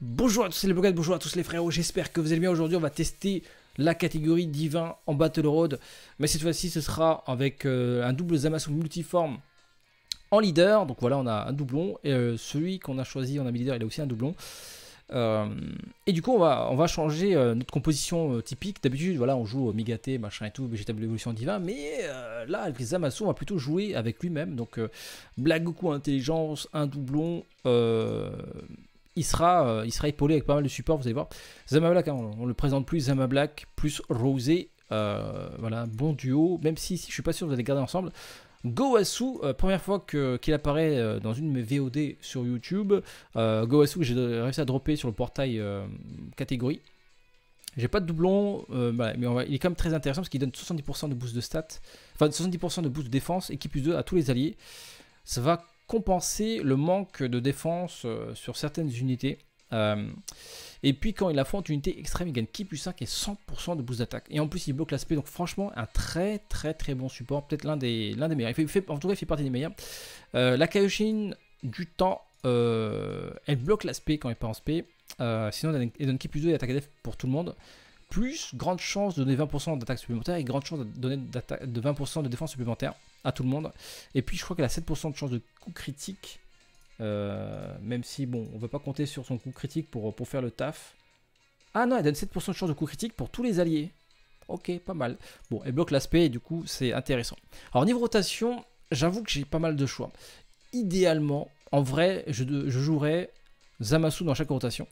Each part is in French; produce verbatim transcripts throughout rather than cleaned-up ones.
Bonjour à tous les blogueurs, bonjour à tous les frérots, j'espère que vous allez bien. Aujourd'hui on va tester la catégorie divin en Battle Road, mais cette fois-ci ce sera avec euh, un double Zamasu multiforme en leader. Donc voilà, on a un doublon, et euh, celui qu'on a choisi en ami leader il a aussi un doublon. Euh, et du coup on va, on va changer euh, notre composition euh, typique. D'habitude voilà, on joue au Migaté, machin et tout, végétable évolution divin, mais euh, là avec les Zamasu on va plutôt jouer avec lui-même. Donc euh, Black Goku intelligence, un doublon, euh, il sera, euh, il sera épaulé avec pas mal de supports, vous allez voir. Zama Black, hein, on, on le présente plus, Zama Black plus Rosé, euh, voilà, bon duo, même si, si je suis pas sûr que vous allez garder ensemble. Gowasu, euh, première fois qu'il qu apparaît euh, dans une de mes V O D sur YouTube. Euh, Gowasu, j'ai réussi à dropper sur le portail euh, catégorie. J'ai pas de doublon, euh, bah, mais on va, il est quand même très intéressant parce qu'il donne soixante-dix pour cent de boost de stats, enfin soixante-dix pour cent de boost de défense, équipe plus deux à tous les alliés. Ça va compenser le manque de défense euh, sur certaines unités. Euh, et puis quand il affronte une unité extrême, il gagne ki plus cinq et cent pour cent de boost d'attaque. Et en plus il bloque l'aspect, donc franchement un très très très bon support, peut-être l'un des, l'un des meilleurs. Il fait, il fait, en tout cas il fait partie des meilleurs. Euh, la Kaioshin du temps, euh, elle bloque l'aspect quand elle n'est pas en spé. Euh, sinon elle donne ki plus deux et attaque à def pour tout le monde. Plus grande chance de donner vingt pour cent d'attaque supplémentaire et grande chance de donner de vingt pour cent de défense supplémentaire à tout le monde. Et puis je crois qu'elle a sept pour cent de chance de coup critique. Euh, même si bon, on ne va pas compter sur son coup critique pour, pour faire le taf. Ah non, elle donne sept pour cent de chance de coup critique pour tous les alliés. Ok, pas mal. Bon, elle bloque l'aspect et du coup c'est intéressant. Alors niveau rotation, j'avoue que j'ai pas mal de choix. Idéalement, en vrai, je, je jouerais Zamasu dans chaque rotation.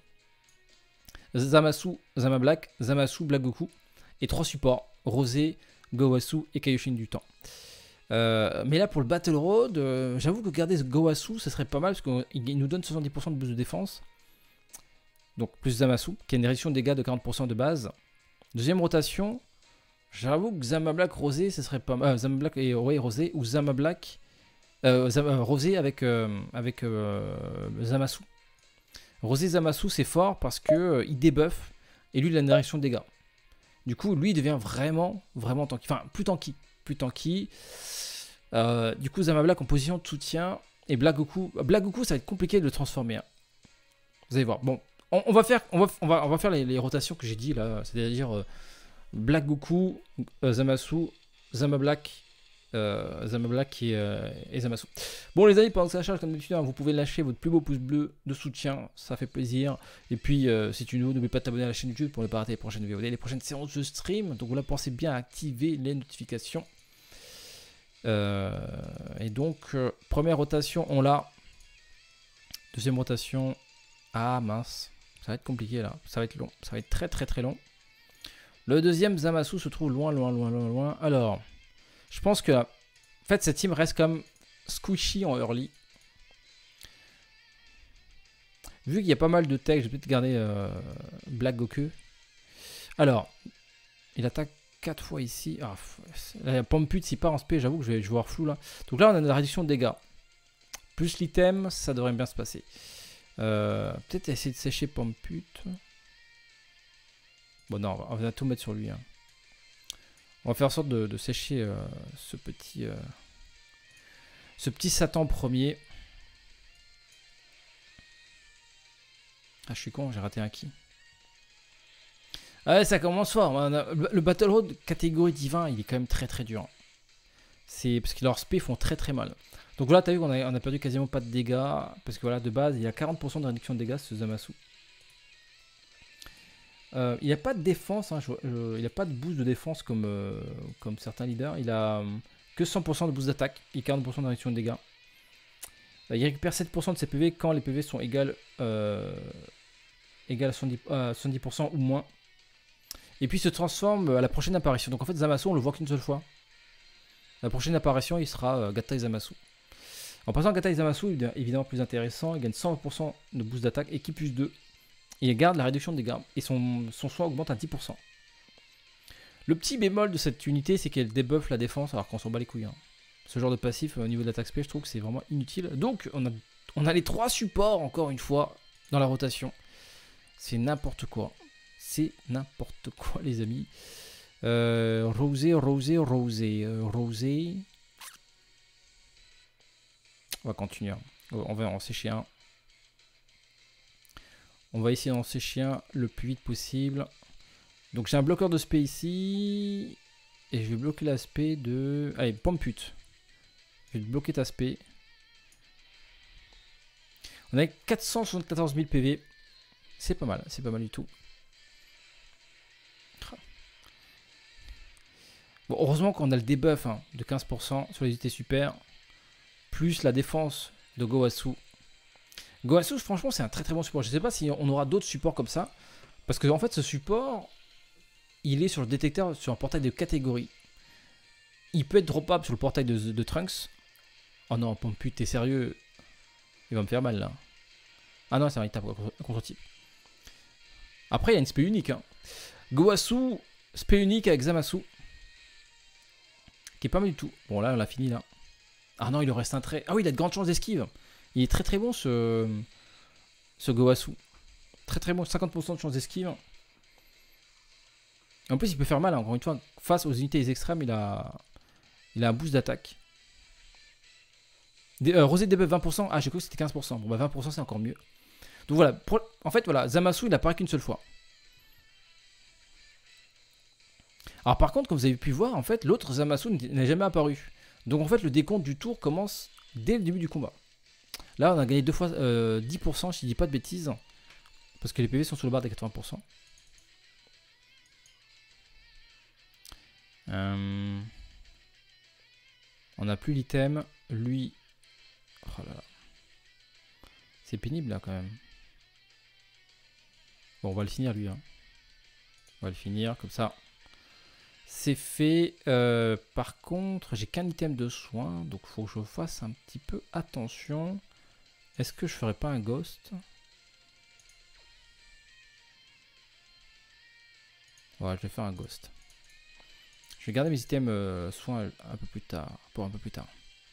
Zamasu, Zama Black, Zamasu, Black Goku. Et trois supports, Rosé, Gowasu et Kaioshin du temps. Euh, mais là pour le Battle Road, euh, j'avoue que garder ce Gowasu, ce serait pas mal parce qu'il nous donne soixante-dix pour cent de boost de défense. Donc plus Zamasu, qui a une réduction de dégâts de quarante pour cent de base. Deuxième rotation, j'avoue que Zama Black Rosé, ce serait pas mal. Euh, Zama Black et ouais, Rosé, ou Zama Black euh, Zama, Rosé avec, euh, avec euh, Zamasu. Rosé Zamasu c'est fort parce que euh, il débuff et lui il a une réduction de dégâts. Du coup lui il devient vraiment vraiment tanky. Enfin plus tanky. Plus tanky. Euh, du coup Zama Black en position de soutien. Et Black Goku. Black Goku ça va être compliqué de le transformer. Hein. Vous allez voir. Bon. On, on va faire, on va, on va, on va faire les, les rotations que j'ai dit là. C'est-à-dire euh, Black Goku, euh, Zamasu, Zama Black. Euh, Zama Black et, euh, et Zamasu. Bon les amis, pendant que ça charge comme d'habitude, hein, vous pouvez lâcher votre plus beau pouce bleu de soutien, ça fait plaisir. Et puis euh, si tu nous n'oubliez pas de t'abonner à la chaîne YouTube pour ne pas rater les prochaines V O D, les prochaines séances de stream. Donc là pensez bien à activer les notifications. Euh, et donc euh, première rotation on l'a. Deuxième rotation, ah mince, ça va être compliqué là, ça va être long, ça va être très très très long. Le deuxième Zamasu se trouve loin loin loin loin loin. Alors je pense que, en fait, cette team reste comme squishy en early. Vu qu'il y a pas mal de tech, je vais peut-être garder euh, Black Goku. Alors, il attaque quatre fois ici. Ah, la pomme pute, s'il part en spé, j'avoue que je vais jouer flou là. Donc là, on a une réduction de dégâts. Plus l'item, ça devrait bien se passer. Euh, peut-être essayer de sécher pomme pute. Bon, non, on va, on va tout mettre sur lui. Hein. On va faire en sorte de, de sécher euh, ce petit euh, ce petit Satan premier. Ah, je suis con, j'ai raté un ki. Ah ouais, ça commence fort. Le Battle Road catégorie divin, il est quand même très très dur. C'est parce que leurs spé font très très mal. Donc voilà, t'as vu qu'on a, on a perdu quasiment pas de dégâts. Parce que voilà, de base, il y a quarante pour cent de réduction de dégâts ce Zamasu. Euh, il n'y a pas de défense, hein, je, je, il n'y a pas de boost de défense comme, euh, comme certains leaders. Il a euh, que cent pour cent de boost d'attaque et quarante pour cent de réduction de dégâts. Euh, il récupère sept pour cent de ses P V quand les P V sont égales, euh, égales à soixante-dix pour cent ou moins. Et puis il se transforme à la prochaine apparition. Donc en fait Zamasu on le voit qu'une seule fois. La prochaine apparition il sera euh, Gatai Zamasu. En passant Gatai Zamasu il est évidemment plus intéressant. Il gagne cent pour cent de boost d'attaque et ki plus deux. Il garde la réduction de dégâts et son, son soin augmente à dix pour cent. Le petit bémol de cette unité, c'est qu'elle débuffe la défense alors qu'on s'en bat les couilles. Hein. Ce genre de passif au niveau de l'attaque spé, je trouve que c'est vraiment inutile. Donc, on a, on a les trois supports, encore une fois, dans la rotation. C'est n'importe quoi. C'est n'importe quoi, les amis. Euh, Rosé, Rosé, Rosé, euh, Rosé. On va continuer. On va en sécher un. On va essayer de lancer chien le plus vite possible. Donc j'ai un bloqueur de spé ici. Et je vais bloquer l'aspect de... Allez, pomme pute. Je vais bloquer ta spé. On a quatre cent soixante-quatorze mille P V. C'est pas mal, c'est pas mal du tout. Bon, heureusement qu'on a le debuff hein, de quinze pour cent sur les unités super. Plus la défense de Gowasu. Gowasu, franchement, c'est un très très bon support. Je sais pas si on aura d'autres supports comme ça. Parce que en fait, ce support, il est sur le détecteur, sur un portail de catégorie. Il peut être droppable sur le portail de, de Trunks. Oh non, pompe pute, t'es sérieux? Il va me faire mal là. Ah non, c'est un tape contre-type. Après, il y a une spé unique. Hein. Gowasu, spé unique avec Zamasu. Qui est pas mal du tout. Bon, là, on l'a fini là. Ah non, il lui reste un trait. Ah oui, il a de grandes chances d'esquive. Il est très très bon ce, ce Gowasu. Très très bon, cinquante pour cent de chance d'esquive. En plus, il peut faire mal, hein. Encore une fois, face aux unités extrêmes, il a, il a un boost d'attaque. Euh, Rosé debuff vingt pour cent. Ah, j'ai cru que c'était quinze pour cent. Bon, bah vingt pour cent, c'est encore mieux. Donc voilà, pour... en fait, voilà, Zamasu, il apparaît qu'une seule fois. Alors par contre, comme vous avez pu voir, en fait, l'autre Zamasu n'est jamais apparu. Donc en fait, le décompte du tour commence dès le début du combat. Là, on a gagné deux fois euh, dix pour cent, si je dis pas de bêtises. Parce que les P V sont sous le bar des quatre-vingts pour cent. Euh... On n'a plus l'item. Lui... Oh là là. C'est pénible là quand même. Bon, on va le finir lui. Hein. On va le finir comme ça. C'est fait. Euh, par contre, j'ai qu'un item de soin. Donc, il faut que je fasse un petit peu attention. Est-ce que je ferais pas un ghost? Ouais, je vais faire un ghost. Je vais garder mes items euh, soins un peu plus tard. Pour un peu plus tard.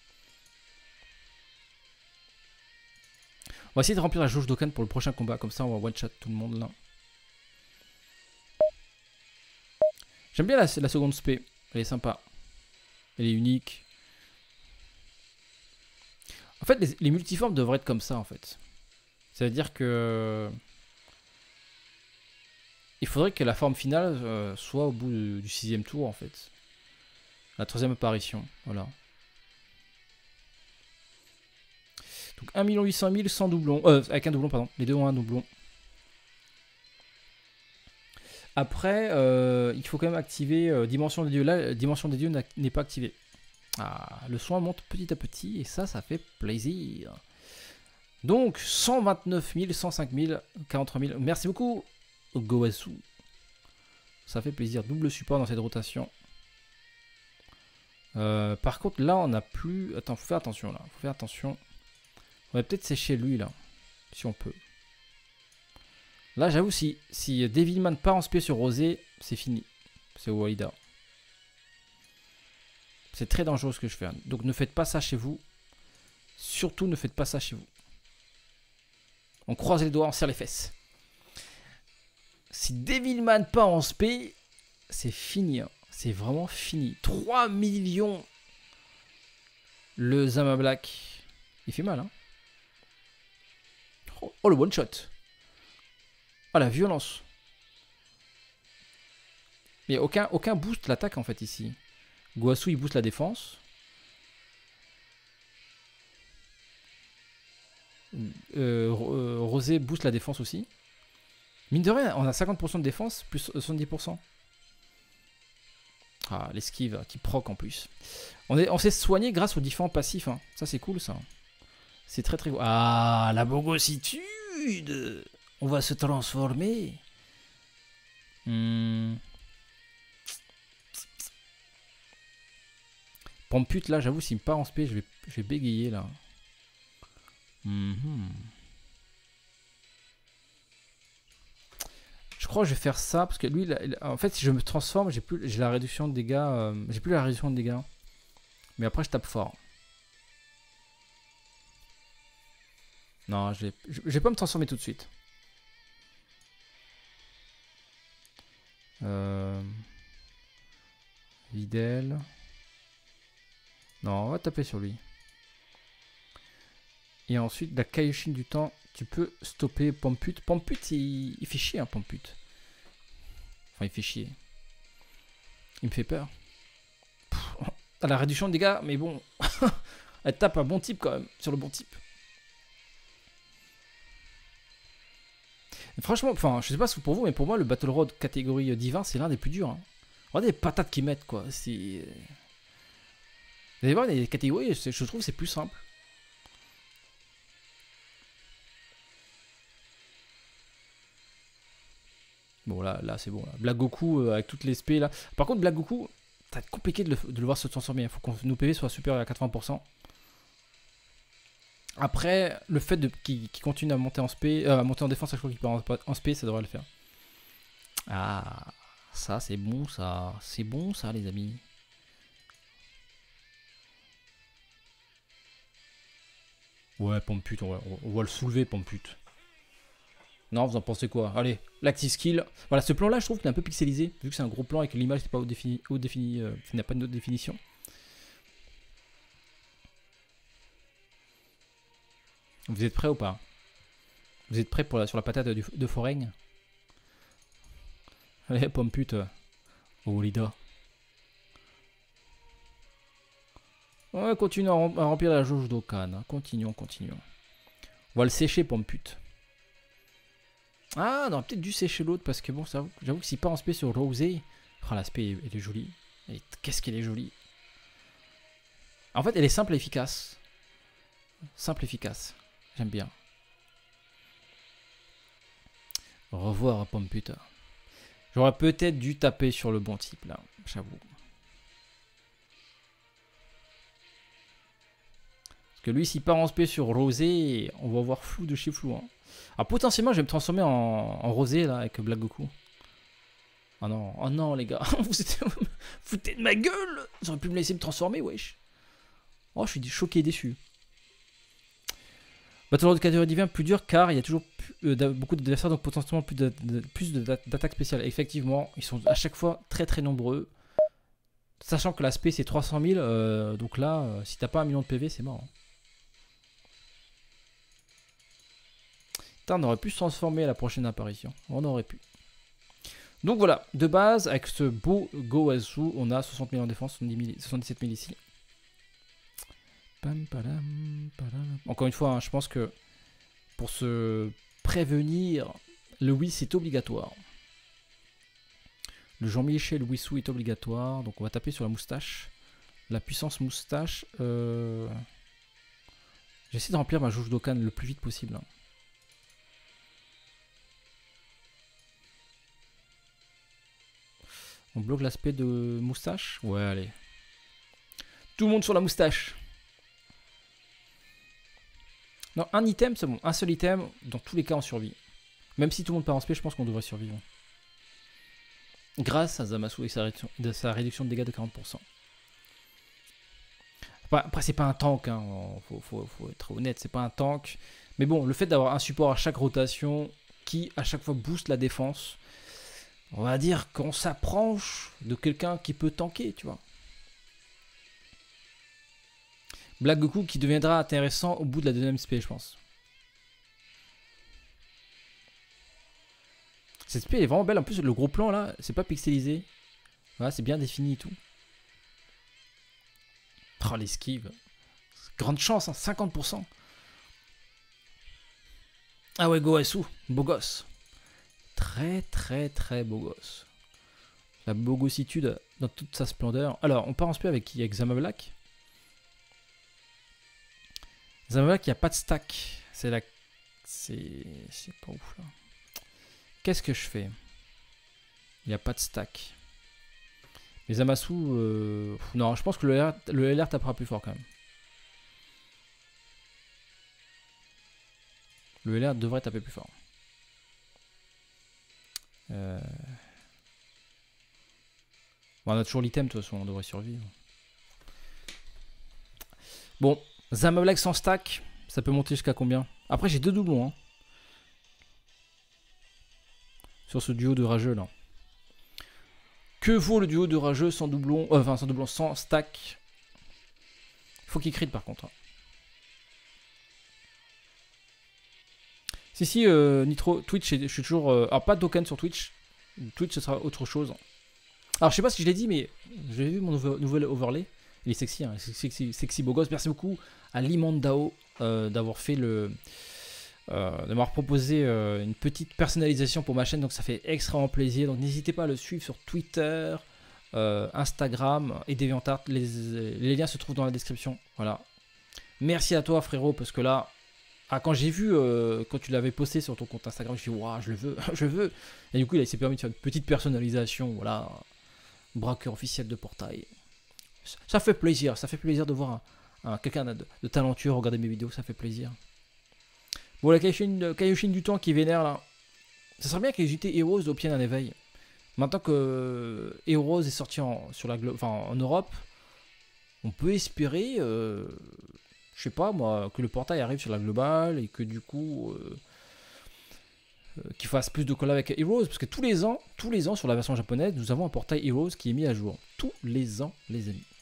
On va essayer de remplir la jauge d'Okan pour le prochain combat. Comme ça, on va one-shot tout le monde là. J'aime bien la, la seconde spé. Elle est sympa. Elle est unique. En fait, les, les multiformes devraient être comme ça, en fait. Ça veut dire que... Il faudrait que la forme finale euh, soit au bout de, du sixième tour, en fait. La troisième apparition. Voilà. Donc un million huit cent mille sans doublon. Euh, avec un doublon, pardon. Les deux ont un doublon. Après, euh, il faut quand même activer euh, Dimension des Dieux. Là, Dimension des Dieux n'est pas activée. Ah, le soin monte petit à petit et ça, ça fait plaisir. Donc, cent vingt-neuf mille, cent cinq mille, quarante-trois mille. Merci beaucoup, Gowasu. Ça fait plaisir. Double support dans cette rotation. Euh, par contre, là, on n'a plus... Attends, faut faire attention, là. Faut faire attention. On va peut-être sécher lui, là. Si on peut. Là, j'avoue, si, si Devilman part en spé sur Rosé, c'est fini. C'est Walida. C'est très dangereux ce que je fais. Donc ne faites pas ça chez vous. Surtout ne faites pas ça chez vous. On croise les doigts, on serre les fesses. Si Devilman part en spé, c'est fini. Hein. C'est vraiment fini. trois millions. Le Zama Black. Il fait mal. Hein. Oh, oh, le one shot. Oh la violence. Mais aucun, aucun boost l'attaque en fait ici. Gowasu il booste la défense. Euh, euh, Rosé booste la défense aussi. Mine de rien, on a cinquante pour cent de défense plus soixante-dix pour cent. Ah, l'esquive qui proc en plus. On est, on s'est soigné grâce aux différents passifs. Hein. Ça c'est cool ça. C'est très très beau. Ah, la bogossitude. On va se transformer. Hmm. Pompute là, j'avoue, s'il me part en spé, je vais, je vais bégayer là. Mm-hmm. Je crois que je vais faire ça parce que lui, là, en fait, si je me transforme, j'ai plus, j'ai la réduction de dégâts. Euh, j'ai plus la réduction de dégâts. Mais après, je tape fort. Non, je vais, je, je vais pas me transformer tout de suite. Euh... Videl. Non, on va taper sur lui. Et ensuite, la Kaioshin du temps tu peux stopper Pamput. Pamput, il, il fait chier, hein, Pamput. Enfin, il fait chier. Il me fait peur. T'as la réduction de dégâts, mais bon. Elle tape un bon type quand même, sur le bon type. Et franchement, enfin, je sais pas ce que pour vous, mais pour moi, le Battle Road catégorie divin, c'est l'un des plus durs. Hein. Regardez les patates qu'ils mettent, quoi. C'est. Vous allez voir, les catégories, je trouve c'est plus simple. Bon, là, là c'est bon. Là. Black Goku euh, avec toutes les spé là. Par contre, Black Goku, ça va être compliqué de le, de le voir se transformer. Il faut que nos P V soient supérieurs à quatre-vingts pour cent. Après, le fait qu'il qu continue à monter en spé, euh, à monter en défense, je crois qu'il peut en, en spé, ça devrait le faire. Ah, ça c'est bon, ça. C'est bon, ça, les amis. Ouais, Pamput, on va, on va le soulever, Pamput. Non, vous en pensez quoi? Allez, l'active skill. Voilà, ce plan-là, je trouve qu'il est un peu pixelisé, vu que c'est un gros plan et que l'image n'est pas haut défini, haut défini, euh, n'a pas de haute définition. Vous êtes prêts ou pas? Vous êtes prêts pour la, sur la patate de, de Foreign? Allez, Pamput, euh, au leader. Ouais, continuons à remplir la jauge d'Okan. Hein. Continuons, continuons. On va le sécher, Pamput. Ah, on aurait peut-être dû sécher l'autre parce que bon, j'avoue que s'il part en spé sur Rosé. Oh, l'aspect, elle est jolie. Qu'est-ce qu'elle est jolie. En fait, elle est simple et efficace. Simple et efficace. J'aime bien. Au revoir, Pamput. J'aurais peut-être dû taper sur le bon type là, j'avoue. Parce que lui, s'il part en spé sur Rosé, on va voir flou de chez flou. Hein. Alors potentiellement, je vais me transformer en, en Rosé là avec Black Goku. Oh non, oh non les gars, vous êtes foutez de ma gueule. Vous auriez pu me laisser me transformer, wesh. Oh, je suis choqué et déçu. Battle Road catégorie divin plus dur car il y a toujours plus, euh, beaucoup d'adversaires, donc potentiellement plus d'attaques spéciales. Effectivement, ils sont à chaque fois très très nombreux. Sachant que l'aspect c'est trois cent mille, euh, donc là, euh, si t'as pas un million de P V, c'est mort. Hein. Putain, on aurait pu se transformer à la prochaine apparition. On aurait pu. Donc voilà, de base, avec ce beau Gowasu, on a soixante mille en défense, soixante-dix-sept mille ici. Pam, padam, padam. Encore une fois, hein, je pense que pour se prévenir, le Whis est obligatoire. Le Jean-Michel Wissou est obligatoire, donc on va taper sur la moustache. La puissance moustache. Euh... J'essaie de remplir ma jauge d'Okan le plus vite possible. Hein. On bloque l'aspect de moustache. Ouais, allez. Tout le monde sur la moustache. Non, un item, c'est bon. Un seul item, dans tous les cas, on survit. Même si tout le monde part en spé, je pense qu'on devrait survivre. Grâce à Zamasu et sa réduction de, sa réduction de dégâts de quarante pour cent. Après, c'est pas un tank, hein. faut, faut, faut être honnête, c'est pas un tank. Mais bon, le fait d'avoir un support à chaque rotation qui, à chaque fois, booste la défense, on va dire qu'on s'approche de quelqu'un qui peut tanker, tu vois. Black Goku qui deviendra intéressant au bout de la deuxième spé, je pense. Cette spé est vraiment belle. En plus, le gros plan là, c'est pas pixelisé. Voilà, c'est bien défini et tout. Oh, l'esquive. Grande chance, hein, cinquante pour cent. Ah ouais, Gowasu, beau gosse. Très, très, très beau gosse. La bogossitude dans toute sa splendeur. Alors, on part en spé avec qui? Avec Zamavlak. Zamavlak, il n'y a pas de stack. C'est la... C'est... C'est pas ouf là. Qu'est-ce que je fais? Il n'y a pas de stack. Les Zamasu... Euh... Non, je pense que le L R, le L R tapera plus fort quand même. Le L R devrait taper plus fort. Euh... Bon, on a toujours l'item, de toute façon, on devrait survivre. Bon, Zamavlak sans stack, ça peut monter jusqu'à combien? Après, j'ai deux doublons. Hein. Sur ce duo de rageux là. Que vaut le duo de rageux sans doublon, euh, enfin sans doublon, sans stack? Il faut qu'il crit par contre. Si, si, euh, Nitro, Twitch, je suis toujours... Euh, alors, pas de token sur Twitch. Twitch, ce sera autre chose. Alors, je sais pas si je l'ai dit, mais j'ai vu mon nouveau, nouvel overlay. Il est sexy, hein, sexy, sexy beau gosse. Merci beaucoup à Limandao euh, d'avoir fait le... Euh, d'avoir proposé euh, une petite personnalisation pour ma chaîne. Donc, ça fait extrêmement plaisir. Donc, n'hésitez pas à le suivre sur Twitter, euh, Instagram et DeviantArt. Les, les liens se trouvent dans la description. Voilà. Merci à toi, frérot, parce que là... Ah, quand j'ai vu, euh, quand tu l'avais posté sur ton compte Instagram, je me suis dit, waouh, je le veux, je le veux. Et du coup, là, il s'est permis de faire une petite personnalisation, voilà. Braqueur officiel de Portail. Ça fait plaisir, ça fait plaisir de voir un, un, quelqu'un de, de talentueux regarder mes vidéos, ça fait plaisir. Bon, la Kaioshin, Kaioshin du temps qui vénère, là. Ça serait bien qu'ils aient Heroes au pied d'un éveil. Maintenant que euh, Heroes est sorti en, sur la, enfin, en Europe, on peut espérer... Euh, je sais pas moi, que le portail arrive sur la globale et que du coup euh, euh, qu'il fasse plus de collab avec Heroes, parce que tous les ans, tous les ans sur la version japonaise, nous avons un portail Heroes qui est mis à jour. Tous les ans, les amis.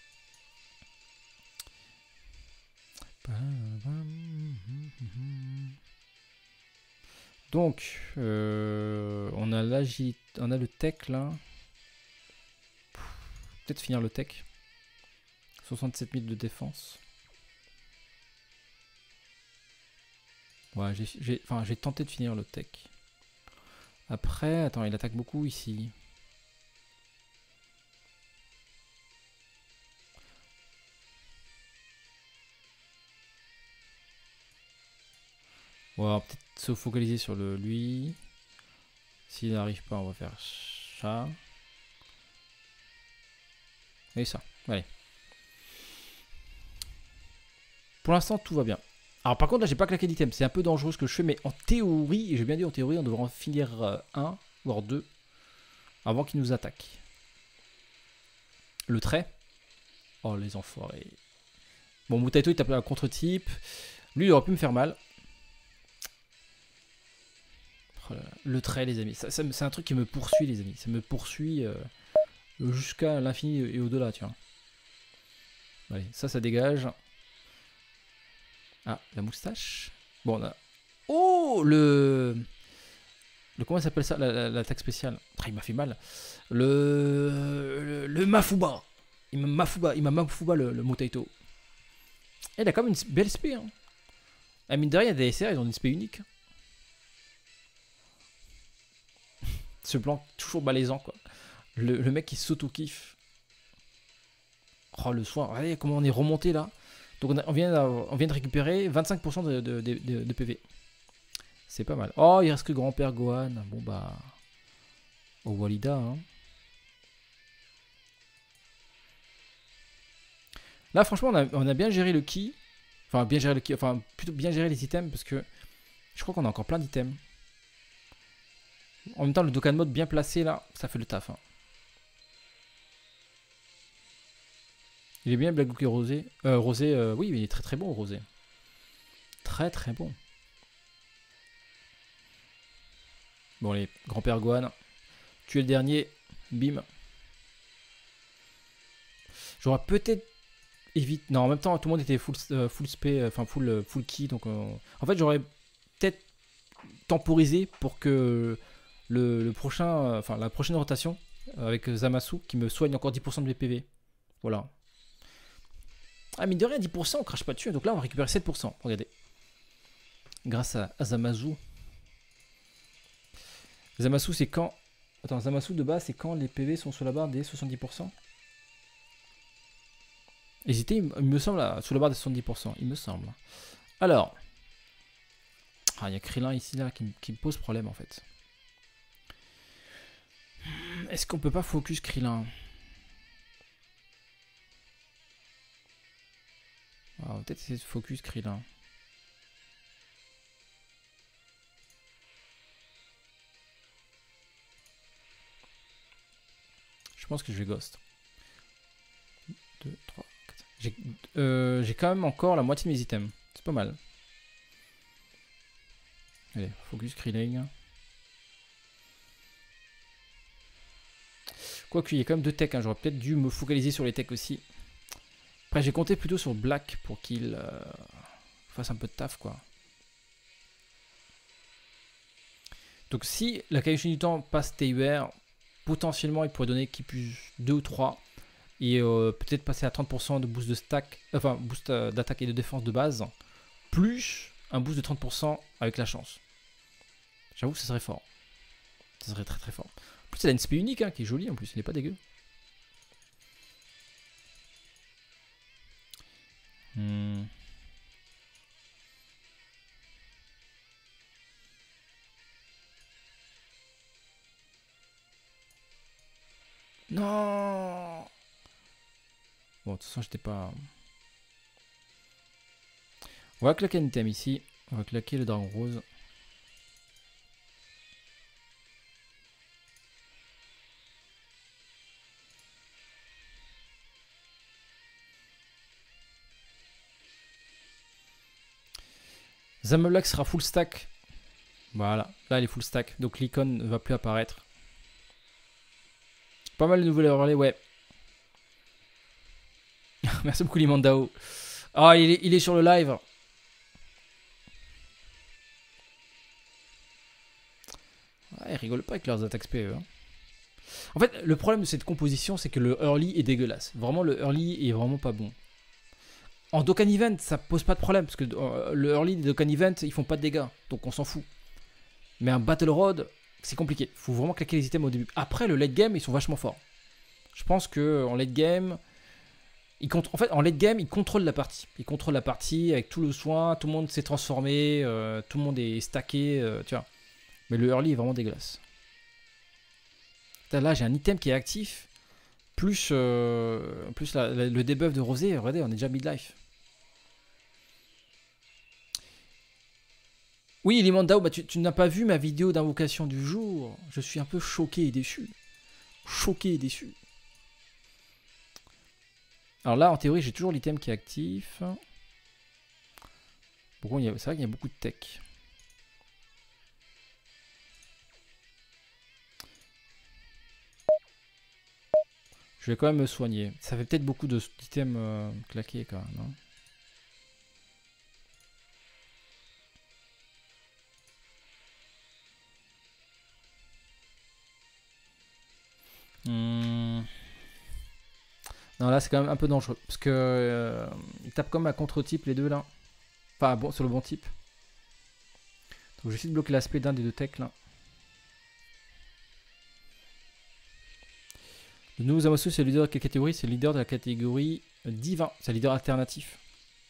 Donc, euh, on a l'agit, on a le tech là. Peut-être finir le tech. soixante-sept mille de défense. Ouais, j'ai enfin, tenté de finir le tech. Après, attends, il attaque beaucoup ici. On va peut-être se focaliser sur le lui. S'il n'arrive pas, on va faire ça. Et ça, allez. Pour l'instant, tout va bien. Alors par contre là j'ai pas claqué d'item, c'est un peu dangereux ce que je fais, mais en théorie, et j'ai bien dit en théorie, on devrait en finir euh, un, voire deux, avant qu'il nous attaque. Le trait. Oh les enfoirés. Bon, Mutaito il tape un contre-type. Lui il aurait pu me faire mal. Oh là là. Le trait les amis, ça, ça, c'est un truc qui me poursuit les amis, ça me poursuit euh, jusqu'à l'infini et au-delà, tu vois. Allez, ça ça dégage. Ah, la moustache. Bon, on a... Oh, le... le comment s'appelle ça, l'attaque la, la spéciale. Ah, il m'a fait mal. Le... Le, le Mafuba. Il m'a Mafuba, il m'a Mafuba le, le Mutaito. Et il a quand même une belle spé. Hein. Ah, mine de rien, il y a des S R, ils ont une spé unique. Ce plan toujours malaisant, quoi. Le, le mec qui s'auto-kiffe. Oh, le soin. Regardez comment on est remonté, là. Donc on, a, on, vient, on vient de récupérer vingt-cinq pour cent de, de, de, de, de P V. C'est pas mal. Oh, il reste que grand-père Gohan. Bon bah... Au Walida. Hein. Là franchement on a, on a bien géré le ki. Enfin bien géré le ki. Enfin plutôt bien géré les items parce que je crois qu'on a encore plein d'items. En même temps le Dokkan mode bien placé là, ça fait le taf. Hein. Il est bien Black Rosé. Euh, rosé, euh, oui, mais il est très très bon, Rosé. Très très bon. Bon, les grand-père Gohan. Tu es le dernier. Bim. J'aurais peut-être évité. Non, en même temps, tout le monde était full, euh, full spé, enfin full, euh, full key. Donc, euh... en fait, j'aurais peut-être temporisé pour que le, le prochain, enfin euh, la prochaine rotation avec Zamasu qui me soigne encore dix pour cent de mes P V. Voilà. Ah, mine de rien, dix pour cent, on crache pas dessus. Donc là, on va récupérer sept pour cent. Regardez. Grâce à, à Zamasu. Zamasu, c'est quand... Attends, Zamasu de base, c'est quand les P V sont sous la barre des soixante-dix pour cent. Hésitez, il me semble, là, sous la barre des soixante-dix pour cent. Il me semble. Alors. Ah, il y a Krillin ici, là, qui, qui me pose problème, en fait. Est-ce qu'on peut pas focus Krillin? On va peut-être essayer de focus Krillin. Je pense que je vais ghost. deux, trois, quatre. J'ai euh, quand même encore la moitié de mes items. C'est pas mal. Allez, focus Krillin. Quoique, il y a quand même deux techs. Hein. J'aurais peut-être dû me focaliser sur les techs aussi. Après, j'ai compté plutôt sur Black pour qu'il euh, fasse un peu de taf, quoi. Donc si la Kaioshin du temps passe T U R, potentiellement il pourrait donner qui plus deux ou trois. Et euh, peut-être passer à trente pour cent de boost de stack, enfin boost euh, d'attaque et de défense de base, plus un boost de trente pour cent avec la chance. J'avoue que ce serait fort. Ce serait très très fort. En plus, elle a une spé unique hein, qui est jolie en plus, il n'est pas dégueu. Hmm. Non. Bon, de toute façon, j'étais pas... On va claquer un item ici. On va claquer le dragon rose. Zamoblack sera full stack. Voilà, là elle est full stack. Donc l'icône ne va plus apparaître. Pas mal de nouveaux relais, ouais. Merci beaucoup Limandao. Ah, il est, il est sur le live. Ouais, ils rigolent pas avec leurs attaques P E. Hein. En fait, le problème de cette composition, c'est que le early est dégueulasse. Vraiment, le early est vraiment pas bon. En Dokkan Event, ça pose pas de problème, parce que euh, le early des Dokkan Event, ils font pas de dégâts, donc on s'en fout. Mais un Battle Road, c'est compliqué. Faut vraiment claquer les items au début. Après, le late game, ils sont vachement forts. Je pense que en late game, ils en fait, en late game, ils contrôlent la partie. Ils contrôlent la partie avec tout le soin, tout le monde s'est transformé, euh, tout le monde est stacké, euh, tu vois. Mais le early est vraiment dégueulasse. Là, j'ai un item qui est actif. Plus, euh, plus la, la, le debuff de Rosé, regardez, on est déjà midlife. Oui, Limandao, bah tu, tu n'as pas vu ma vidéo d'invocation du jour. Je suis un peu choqué et déçu. Choqué et déçu. Alors là, en théorie, j'ai toujours l'item qui est actif. Pourquoi il y a, c'est vrai qu'il y a beaucoup de tech. Je vais quand même me soigner. Ça fait peut-être beaucoup d'items euh, claqués quand même. Hein. Hmm. Non, là c'est quand même un peu dangereux. Parce que euh, ils tapent comme un contre-type les deux là. Enfin, bon, sur le bon type. Donc j'essaie de bloquer l'aspect d'un des deux techs là. Le nouveau Zamasu, c'est le leader de quelle catégorie? C'est le leader de la catégorie divin. C'est le leader alternatif.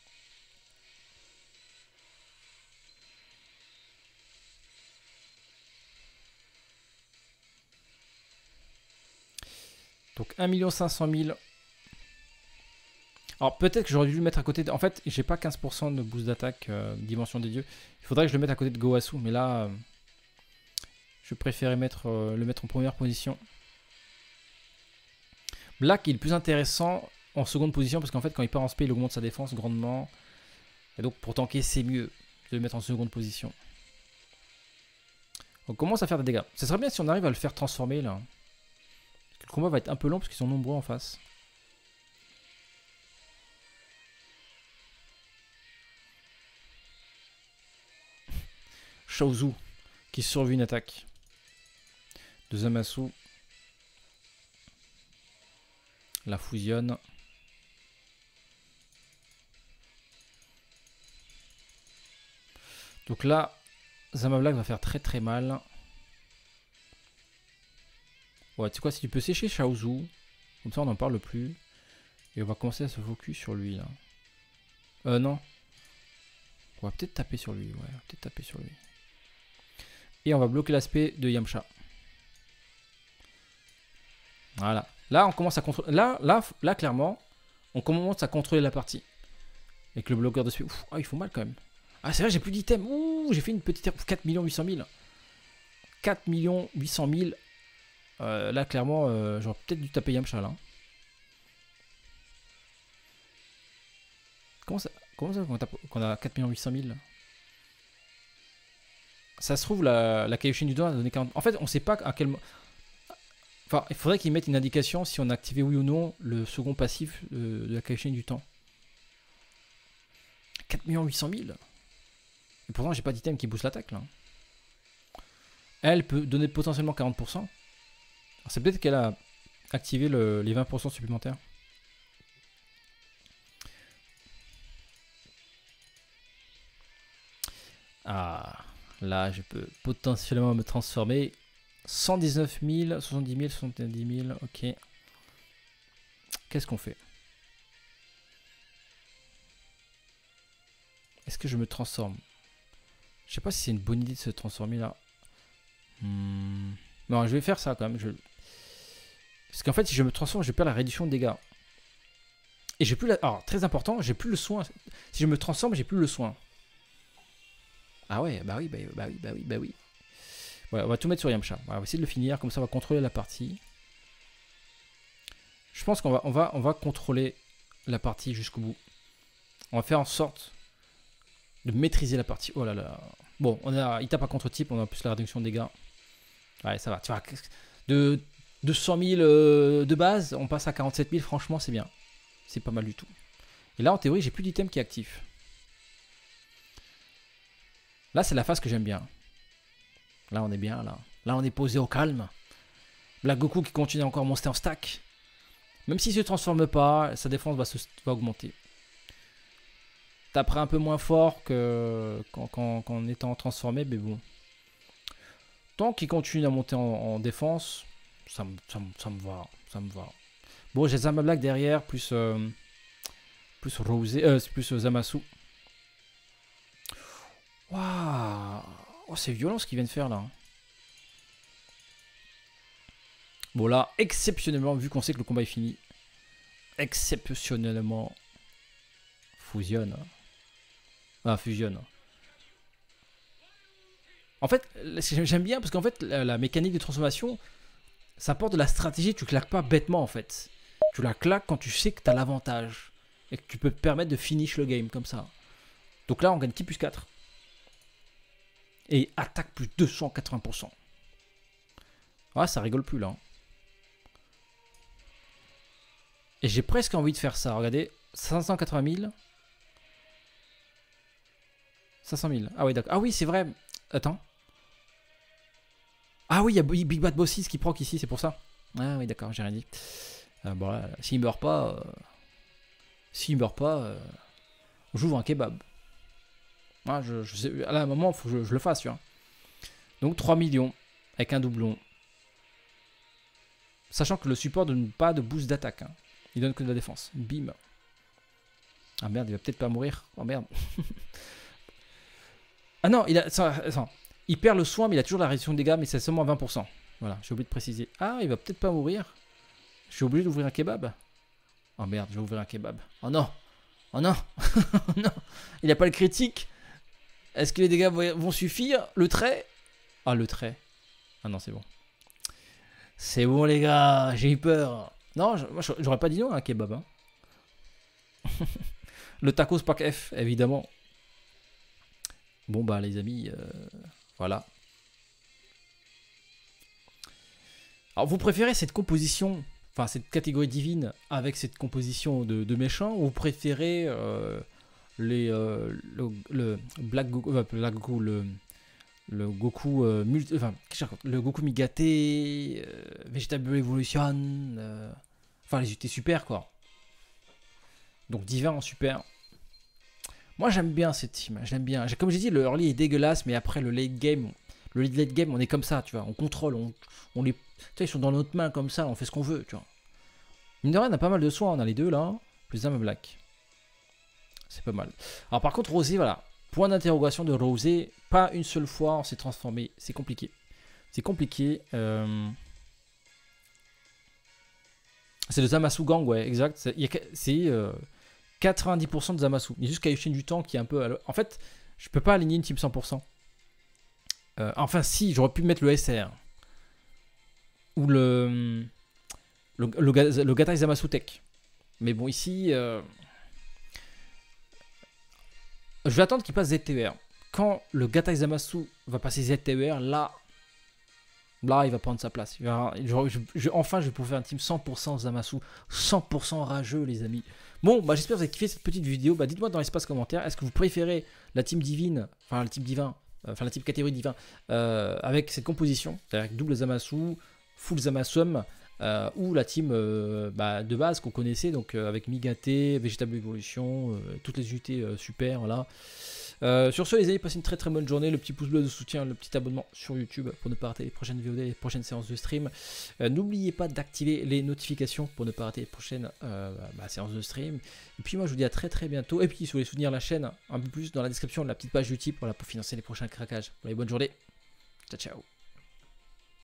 Donc un million cinq cent mille. Alors peut-être que j'aurais dû le mettre à côté de... En fait, j'ai pas quinze pour cent de boost d'attaque euh, Dimension des Dieux. Il faudrait que je le mette à côté de Goasu. Mais là, euh, je préférais mettre, euh, le mettre en première position. Black est le plus intéressant en seconde position parce qu'en fait, quand il part en spé, il augmente sa défense grandement. Et donc pour tanker, c'est mieux de le mettre en seconde position. On commence à faire des dégâts. Ça serait bien si on arrive à le faire transformer là. Parce que le combat va être un peu long parce qu'ils sont nombreux en face. Shaozu qui survit une attaque de Zamasu. La fusionne. Donc là, Zamablack va faire très très mal. Ouais, tu sais quoi, si tu peux sécher Shaozu, comme ça on n'en parle plus. Et on va commencer à se focus sur lui là. Euh non. On va peut-être taper sur lui, ouais, on va peut-être taper sur lui. Et on va bloquer l'aspect de Yamcha. Voilà. Là, on commence à contrôler. Là, là, là, clairement, on commence à contrôler la partie. Avec le bloqueur de spé. Ouf, ah, il faut mal quand même. Ah, c'est vrai, j'ai plus d'items. Ouh, j'ai fait une petite. quatre millions huit cent mille. quatre millions huit cent mille. Euh, là, clairement, euh, j'aurais peut-être dû taper Yamcha là. Comment ça, comment ça qu'on, tape, qu'on a quatre millions huit cent mille? Ça se trouve, la, la Kaioshin du doigt a donné quarante. En fait, on sait pas à quel. Enfin, il faudrait qu'ils mettent une indication si on a activé oui ou non le second passif de, de la Kaioshin du temps. quatre millions huit cent mille. Et pourtant, j'ai pas d'item qui booste l'attaque là. Elle peut donner potentiellement quarante pour cent. C'est peut-être qu'elle a activé le, les vingt pour cent supplémentaires. Ah, là, je peux potentiellement me transformer. cent dix-neuf mille, soixante-dix mille, soixante-dix mille, ok. Qu'est-ce qu'on fait? Est-ce que je me transforme? Je sais pas si c'est une bonne idée de se transformer là. Hmm. Non, je vais faire ça quand même. Je... Parce qu'en fait, si je me transforme, je perds la réduction de dégâts. Et j'ai plus la... Alors, très important, j'ai plus le soin. Si je me transforme, j'ai plus le soin. Ah ouais, bah oui, bah, bah oui, bah oui, bah oui. Voilà, on va tout mettre sur Yamcha. Voilà, on va essayer de le finir, comme ça on va contrôler la partie. Je pense qu'on va, on va, on va contrôler la partie jusqu'au bout. On va faire en sorte de maîtriser la partie. Oh là là. Bon, on a, il tape à contre-type, on a plus la réduction de dégâts. Ouais, ça va. Tu vois, de deux cent mille euh, de base, on passe à quarante-sept mille. Franchement, c'est bien. C'est pas mal du tout. Et là, en théorie, j'ai plus d'item qui est actif. Là, c'est la phase que j'aime bien. Là, on est bien, là. Là, on est posé au calme. Black Goku qui continue encore à monter en stack. Même s'il ne se transforme pas, sa défense va, se, va augmenter. Taperait un peu moins fort que qu'en qu'en, qu'en étant transformé, mais bon. Tant qu'il continue à monter en, en défense, ça, ça, ça me va. Ça me va. Bon, j'ai Zama Black derrière, plus, euh, plus Rosé, euh, plus Zamasu. Waouh, oh, c'est violent ce qu'il vient de faire là. Bon là, exceptionnellement, vu qu'on sait que le combat est fini, exceptionnellement, fusionne. Ah, fusionne. En fait, j'aime bien parce qu'en fait, la, la mécanique de transformation, ça apporte de la stratégie. Tu claques pas bêtement en fait. Tu la claques quand tu sais que tu as l'avantage et que tu peux te permettre de finish le game comme ça. Donc là, on gagne ki plus quatre. Et attaque plus deux cent quatre-vingts pour cent. Ah, ça rigole plus là. Et j'ai presque envie de faire ça. Regardez, cinq cent quatre-vingt mille. cinq cent mille. Ah oui, d'accord. Ah oui, c'est vrai. Attends. Ah oui, il y a Big Bad Bossis qui proc ici, c'est pour ça. Ah oui, d'accord, j'ai rien dit. Euh, bon, là, s'il meurt pas... Euh... S'il meurt pas... Euh... J'ouvre un kebab. Ah, je, je sais, à un moment, il faut que je, je le fasse, tu vois. Donc trois millions avec un doublon. Sachant que le support ne donne pas de boost d'attaque. Hein. Il donne que de la défense. Bim. Ah merde, il va peut-être pas mourir. Oh merde. Ah non, il a... Attends. Il perd le soin, mais il a toujours la réduction de dégâts, mais c'est seulement à vingt pour cent. Voilà, j'ai oublié de préciser. Ah, il va peut-être pas mourir. Je suis obligé d'ouvrir un kebab. Oh merde, je vais ouvrir un kebab. Oh non. Oh non. Non. Il n'a pas le critique. Est-ce que les dégâts vont suffire? Le trait? Ah, le trait. Ah non, c'est bon. C'est bon, les gars. J'ai eu peur. Non, moi, j'aurais pas dit non à un kebab. Hein. Le tacos pack F, évidemment. Bon, bah, les amis, euh, voilà. Alors, vous préférez cette composition, enfin, cette catégorie divine avec cette composition de, de méchants, ou vous préférez... Euh, les euh, le, le Black Goku, euh, Black Goku le le Goku euh, multi, enfin le Goku Migate, euh, Vegetable Evolution, euh, enfin les unités super quoi. Donc divin en super. Moi j'aime bien cette team, j'aime bien. Comme j'ai dit, le early est dégueulasse, mais après le late game, le late game on est comme ça, tu vois, on contrôle, on, on les, tu sais, ils sont dans notre main comme ça, on fait ce qu'on veut, tu vois. Mine de rien, on a pas mal de soins, on a les deux là, plus un Black. C'est pas mal. Alors par contre, Rosé, voilà. Point d'interrogation de Rosé. Pas une seule fois on s'est transformé. C'est compliqué. C'est compliqué. Euh... C'est le Zamasu Gang, ouais, exact. C'est euh, quatre-vingt-dix pour cent de Zamasu. Il y a juste Kaioshin du temps qui est un peu... En fait, je peux pas aligner une team cent pour cent. Euh, enfin, si, j'aurais pu mettre le S R. Ou le... Le, le, le Gatai Zamasu Tech. Mais bon, ici... Euh... Je vais attendre qu'il passe Z T E R. Quand le Gatai Zamasu va passer Z T E R, là, là, il va prendre sa place. Il va, je, je, je, enfin, je vais pouvoir faire un team cent pour cent Zamasu, cent pour cent rageux, les amis. Bon, bah, j'espère que vous avez kiffé cette petite vidéo. Bah, dites-moi dans l'espace commentaire, est-ce que vous préférez la team divine, enfin, le team divin, enfin la team catégorie divin, euh, avec cette composition, c'est-à-dire avec double Zamasu, full Zamasum, euh, ou la team euh, bah, de base qu'on connaissait, donc euh, avec Migate, Végétable Évolution, euh, toutes les unités euh, super, voilà. Euh, sur ce les amis, passez une très très bonne journée, le petit pouce bleu de soutien, le petit abonnement sur YouTube pour ne pas rater les prochaines V O D, les prochaines séances de stream. Euh, N'oubliez pas d'activer les notifications pour ne pas rater les prochaines euh, bah, séances de stream. Et puis moi je vous dis à très très bientôt. Et puis si vous voulez soutenir la chaîne un peu plus, dans la description de la petite page YouTube, voilà, pour financer les prochains craquages. Allez, bonne journée, ciao ciao.